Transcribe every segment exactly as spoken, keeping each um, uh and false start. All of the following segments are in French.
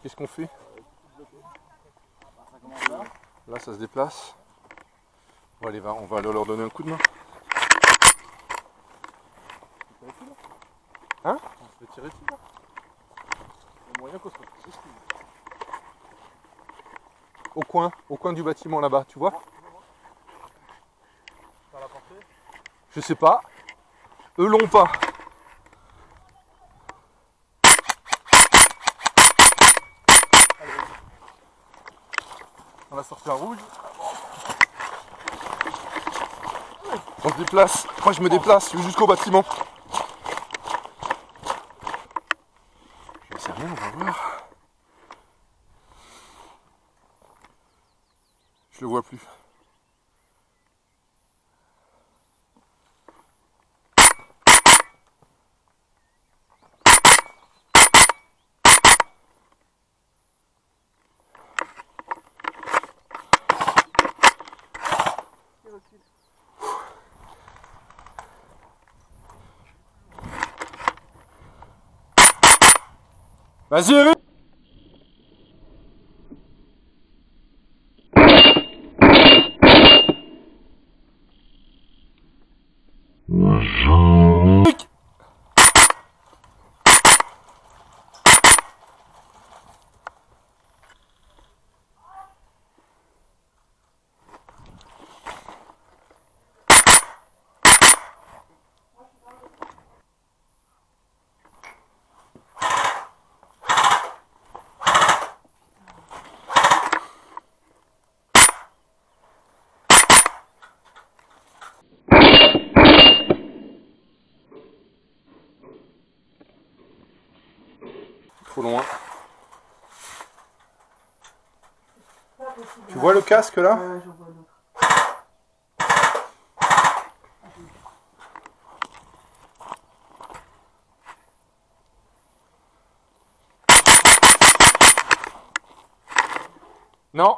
Qu'est-ce qu'on fait? Là, ça se déplace. Bon, allez, va, on va leur donner un coup de main. Hein? On se fait tirer dessus là. Il y a moyen qu'on se fasse tirer dessus. Au coin, au coin du bâtiment là-bas, tu vois? Par la portée? Je sais pas. Eux l'ont pas. Allez. On va sortir un rouge. On se déplace. Moi je me déplace jusqu'au bâtiment. Je sais rien, on va voir. Je le vois plus. Vas-y Eric! Trop loin. Tu vois le casque là? Ouais, je vois l'autre. Non.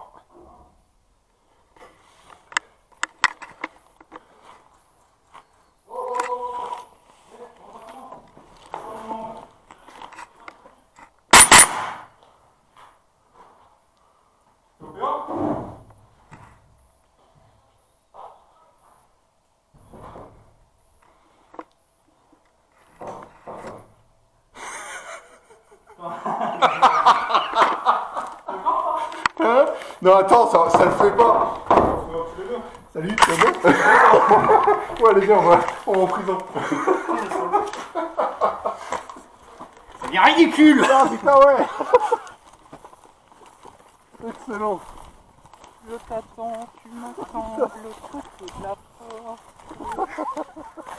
Hein? Non attends, ça, ça le fait pas. Salut, tu vas bien? Ouais allez viens, on va, on va en prison. Ça devient ridicule! Ah putain ouais. Excellent. Je t'attends, tu m'attends, le truc de la porte.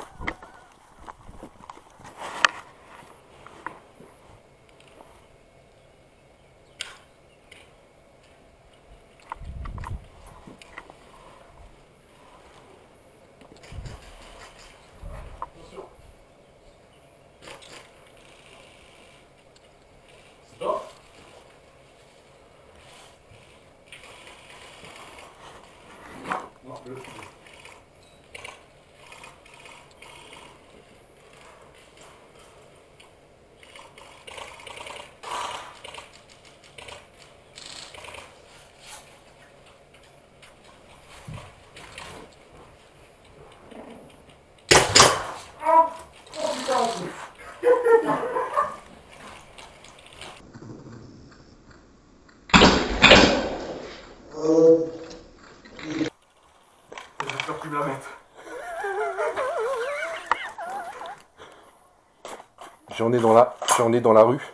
J'espère que tu me la mettes. J'en ai dans la, j'en ai dans la rue.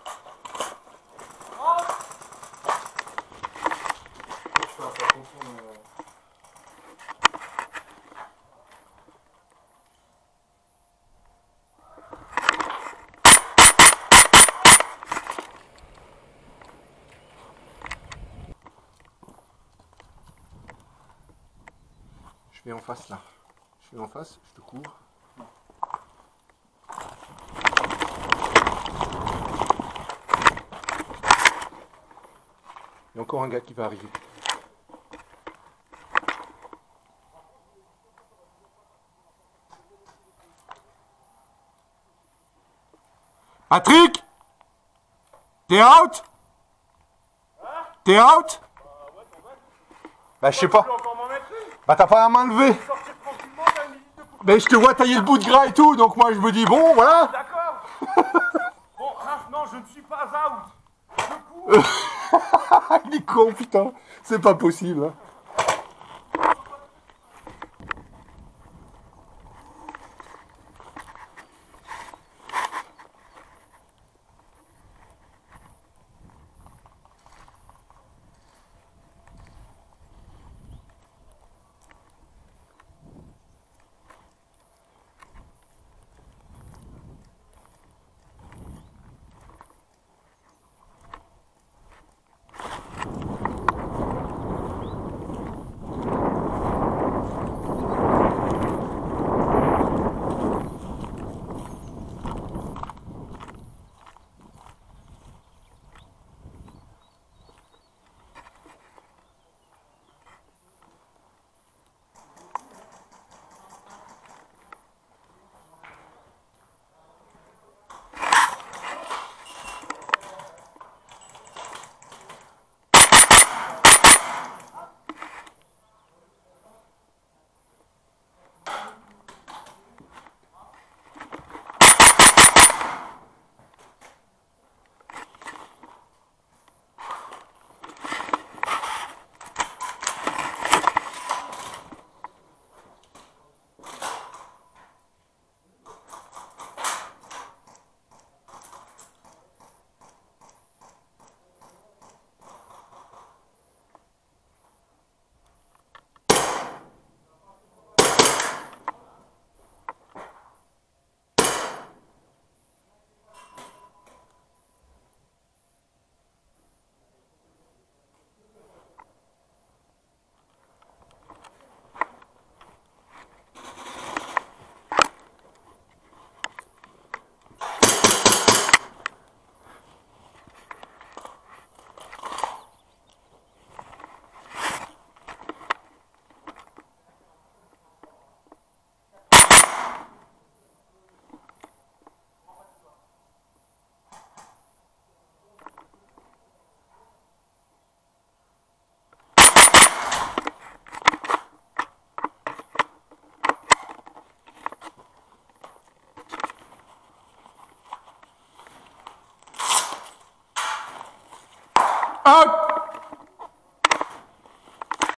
Je vais en face là. Je vais en face, je te couvre. Il y a encore un gars qui va arriver. Patrick? T'es out? T'es out? Bah je sais pas. Bah t'as pas la main levée. Mais je te vois tailler le bout de gras et tout, donc moi je me dis bon voilà. D'accord. Bon, Raph, non, je ne suis pas out. Je cours. Il est con putain, c'est pas possible. Hein. Out!